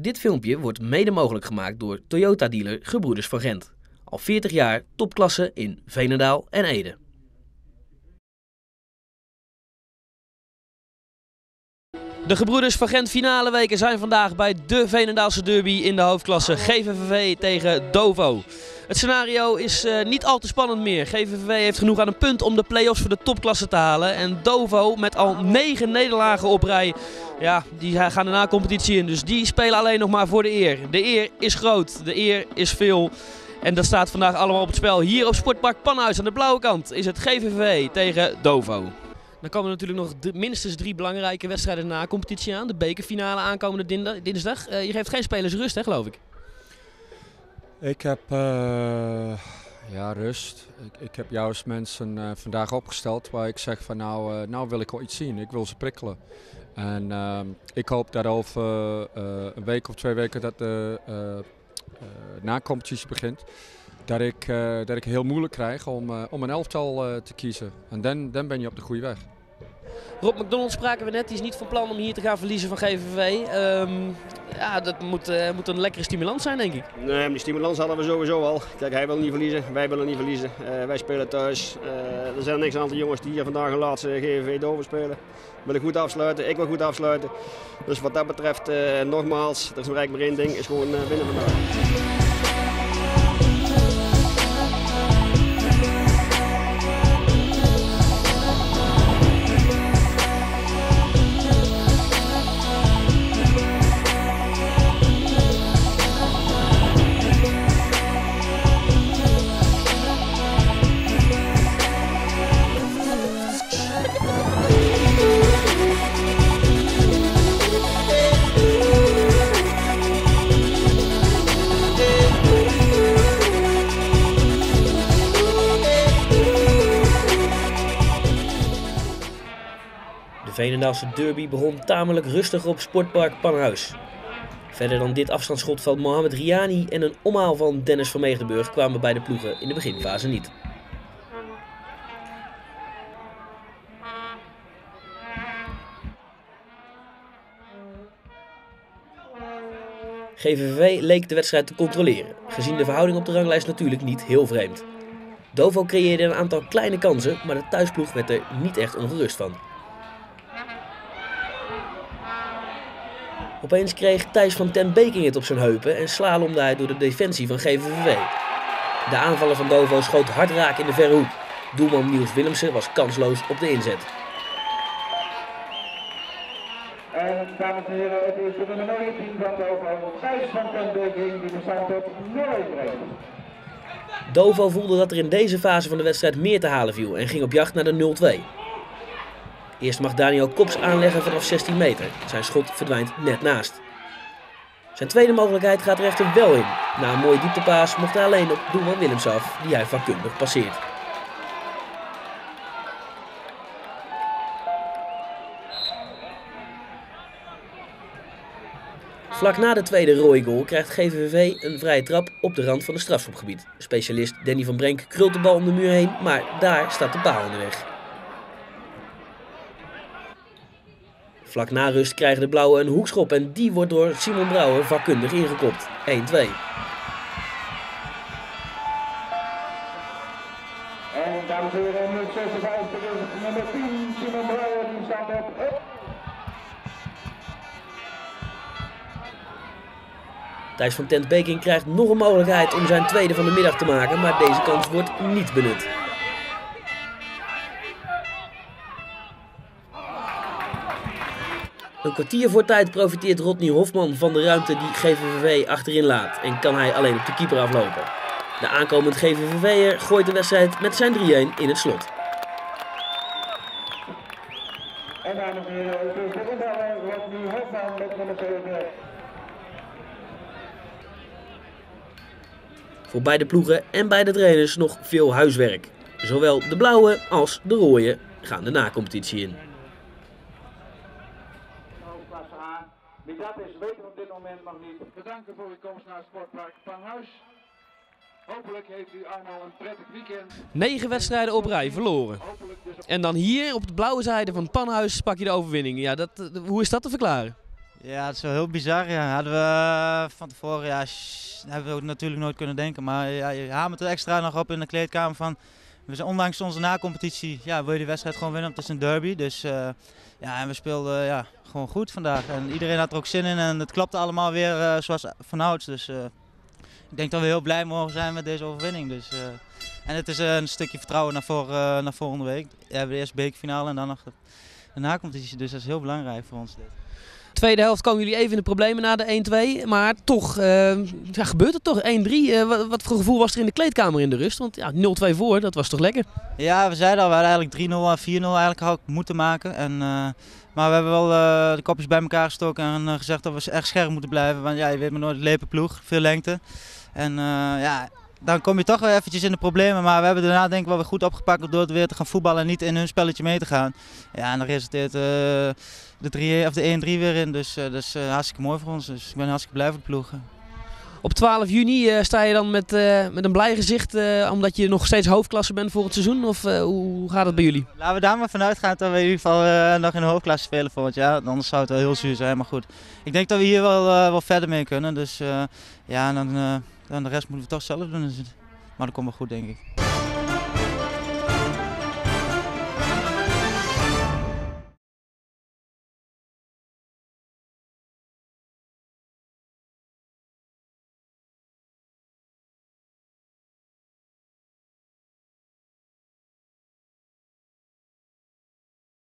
Dit filmpje wordt mede mogelijk gemaakt door Toyota-dealer Gebroeders van Gent. Al 40 jaar topklasse in Veenendaal en Ede. De Gebroeders van Gent finale weken zijn vandaag bij de Veenendaalse derby in de hoofdklasse. GVVV tegen Dovo. Het scenario is niet al te spannend meer. GVVV heeft genoeg aan een punt om de play-offs voor de topklasse te halen. En Dovo met al 9 nederlagen op rij, ja, die gaan de na-competitie in. Dus die spelen alleen nog maar voor de eer. De eer is groot, de eer is veel. En dat staat vandaag allemaal op het spel. Hier op Sportpark Panhuis aan de blauwe kant is het GVVV tegen Dovo. Dan komen er natuurlijk nog minstens 3 belangrijke wedstrijden na competitie aan. De bekerfinale aankomende dinsdag. Je geeft geen spelers rust, hè, geloof ik? Ik heb rust. Ik heb juist mensen vandaag opgesteld waar ik zeg van nou wil ik wel iets zien. Ik wil ze prikkelen. En ik hoop dat over een week of 2 weken dat de na-competitie begint. Dat ik heel moeilijk krijg om een elftal te kiezen. En dan ben je op de goede weg. Rob McDonald spraken we net, die is niet van plan om hier te gaan verliezen van GVVV. Ja, dat moet een lekkere stimulans zijn, denk ik. Nee, maar die stimulans hadden we sowieso al. Kijk, hij wil niet verliezen, wij willen niet verliezen. Wij spelen thuis. Er zijn niks aantal jongens die hier vandaag een laatste GVV Dovo spelen. Willen goed afsluiten, ik wil goed afsluiten. Dus wat dat betreft, nogmaals, er is nog eigenlijk maar één ding, is gewoon winnen vandaag. De Veenendaalse derby begon tamelijk rustig op Sportpark Panhuis. Verder dan dit afstandsschot van Mohamed Riani en een omhaal van Dennis van Meegdenburg kwamen bij de ploegen in de beginfase niet. GVVV leek de wedstrijd te controleren, gezien de verhouding op de ranglijst natuurlijk niet heel vreemd. Dovo creëerde een aantal kleine kansen, maar de thuisploeg werd er niet echt ongerust van. Opeens kreeg Thijs van ten Beking het op zijn heupen en slalomde hij door de defensie van GVVV. De aanvaller van Dovo schoot hard raak in de verre hoek. Doelman Niels Willemsen was kansloos op de inzet. En dames en heren, het is de nummer 19 van Dovo, Thijs van ten Beking, die de stand op 0-1 brengt. Dovo voelde dat er in deze fase van de wedstrijd meer te halen viel en ging op jacht naar de 0-2. Eerst mag Daniel Kops aanleggen vanaf 16 meter. Zijn schot verdwijnt net naast. Zijn tweede mogelijkheid gaat er echter wel in. Na een mooie dieptepaas mocht hij alleen op doelman Willems af, die hij vakkundig passeert. Vlak na de tweede rode goal krijgt GVVV een vrije trap op de rand van het strafschopgebied. Specialist Danny van Brenk krult de bal om de muur heen, maar daar staat de paal in de weg. Vlak na rust krijgen de blauwen een hoekschop en die wordt door Simon Brouwer vakkundig ingekopt. 1-2. En dames en heren, nu 56 is nummer 10, Simon Brouwer, die staat op. Thijs van ten Beking krijgt nog een mogelijkheid om zijn tweede van de middag te maken, maar deze kans wordt niet benut. Een kwartier voor tijd profiteert Rodney Hofman van de ruimte die GVVV achterin laat en kan hij alleen op de keeper aflopen. De aankomend GVVV'er gooit de wedstrijd met zijn 3-1 in het slot. En dames en heren, het is de invaller Rodney Hofman met nummer 7. Voor beide ploegen en beide trainers nog veel huiswerk. Zowel de blauwe als de rode gaan de na-competitie in. Wie dat is, weten we op dit moment nog niet. Bedankt voor uw komst naar Sportpark Panhuis. Hopelijk heeft u allemaal een prettig weekend. 9 wedstrijden op rij verloren. En dan hier op de blauwe zijde van Panhuis pak je de overwinning. Ja, hoe is dat te verklaren? Ja, het is wel heel bizar. Ja. Hadden we van tevoren, hebben we ook natuurlijk nooit kunnen denken. Maar ja, je hamert er extra nog op in de kleedkamer van. We zijn ondanks onze na-competitie, wil je de wedstrijd gewoon winnen, want het is een derby. Dus en we speelden gewoon goed vandaag. En iedereen had er ook zin in en het klopte allemaal weer zoals vanouds. Dus ik denk dat we heel blij mogen zijn met deze overwinning. Dus, en het is een stukje vertrouwen naar volgende week. We hebben de eerste bekerfinale en dan nog de na-competitie. Dus dat is heel belangrijk voor ons. Tweede helft komen jullie even in de problemen na de 1-2. Maar toch gebeurt het toch 1-3. Wat voor gevoel was er in de kleedkamer in de rust? Want 0-2 voor, dat was toch lekker? Ja, we zeiden al, we hadden eigenlijk 3-0 en 4-0 eigenlijk ook moeten maken. Maar we hebben wel de kopjes bij elkaar gestoken en gezegd dat we echt scherp moeten blijven. Want je weet maar nooit, lepe ploeg, veel lengte. En dan kom je toch weer eventjes in de problemen. Maar we hebben daarna denk ik wel weer goed opgepakt door weer te gaan voetballen en niet in hun spelletje mee te gaan. Ja, en dan resulteert de 1-3 weer in. Dus dat is hartstikke mooi voor ons. Dus ik ben hartstikke blij voor de ploeg. Op 12 juni sta je dan met een blij gezicht omdat je nog steeds hoofdklasse bent voor het seizoen? Of hoe gaat het bij jullie? Laten we daar maar vanuit gaan dat we in ieder geval nog in de hoofdklasse spelen volgend jaar. Anders zou het wel heel zuur zijn, maar goed. Ik denk dat we hier wel verder mee kunnen. Dus dan de rest moeten we toch zelf doen. Maar dat komt wel goed, denk ik.